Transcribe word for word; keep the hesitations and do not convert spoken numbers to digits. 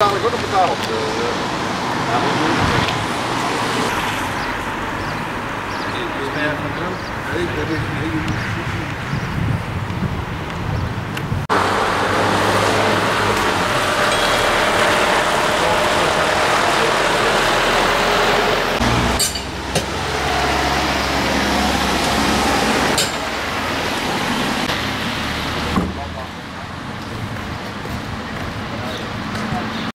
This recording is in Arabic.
eigenlijk ook nog betaald. Ik ben van de Nee, dat is een hele